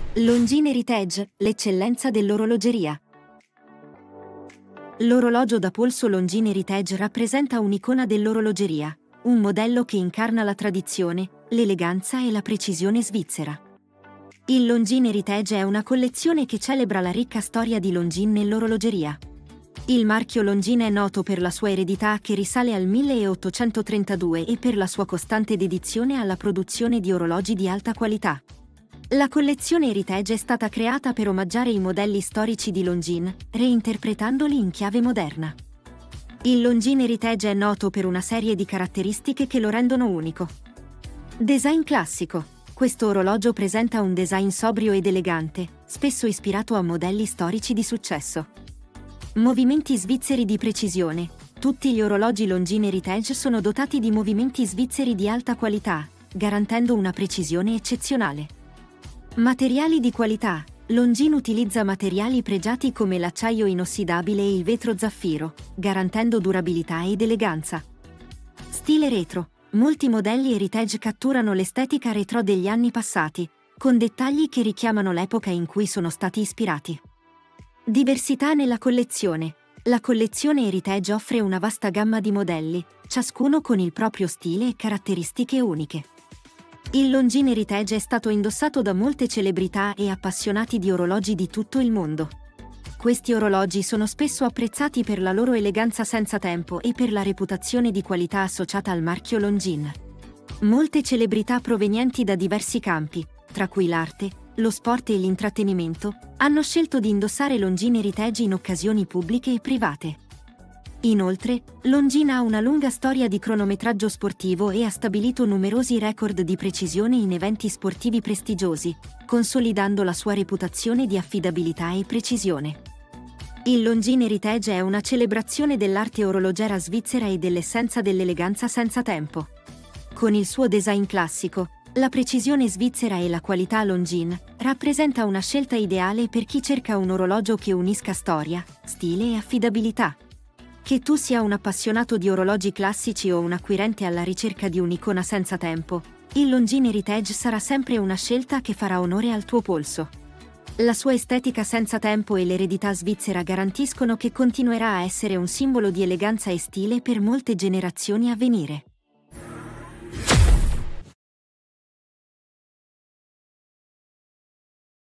Longines Heritage, l'eccellenza dell'orologeria. L'orologio da polso Longines Heritage rappresenta un'icona dell'orologeria, un modello che incarna la tradizione, l'eleganza e la precisione svizzera. Il Longines Heritage è una collezione che celebra la ricca storia di Longines nell'orologeria. Il marchio Longines è noto per la sua eredità che risale al 1832 e per la sua costante dedizione alla produzione di orologi di alta qualità. La collezione Heritage è stata creata per omaggiare i modelli storici di Longines, reinterpretandoli in chiave moderna. Il Longines Heritage è noto per una serie di caratteristiche che lo rendono unico. Design classico. Questo orologio presenta un design sobrio ed elegante, spesso ispirato a modelli storici di successo. Movimenti svizzeri di precisione. Tutti gli orologi Longines Heritage sono dotati di movimenti svizzeri di alta qualità, garantendo una precisione eccezionale. Materiali di qualità. Longines utilizza materiali pregiati come l'acciaio inossidabile e il vetro zaffiro, garantendo durabilità ed eleganza. Stile retro. Molti modelli Heritage catturano l'estetica retro degli anni passati, con dettagli che richiamano l'epoca in cui sono stati ispirati. Diversità nella collezione. La collezione Heritage offre una vasta gamma di modelli, ciascuno con il proprio stile e caratteristiche uniche. Il Longines Heritage è stato indossato da molte celebrità e appassionati di orologi di tutto il mondo. Questi orologi sono spesso apprezzati per la loro eleganza senza tempo e per la reputazione di qualità associata al marchio Longines. Molte celebrità provenienti da diversi campi, tra cui l'arte, lo sport e l'intrattenimento, hanno scelto di indossare Longines Heritage in occasioni pubbliche e private. Inoltre, Longines ha una lunga storia di cronometraggio sportivo e ha stabilito numerosi record di precisione in eventi sportivi prestigiosi, consolidando la sua reputazione di affidabilità e precisione. Il Longines Heritage è una celebrazione dell'arte orologera svizzera e dell'essenza dell'eleganza senza tempo. Con il suo design classico, la precisione svizzera e la qualità Longines rappresenta una scelta ideale per chi cerca un orologio che unisca storia, stile e affidabilità. Che tu sia un appassionato di orologi classici o un acquirente alla ricerca di un'icona senza tempo, il Longines Heritage sarà sempre una scelta che farà onore al tuo polso. La sua estetica senza tempo e l'eredità svizzera garantiscono che continuerà a essere un simbolo di eleganza e stile per molte generazioni a venire.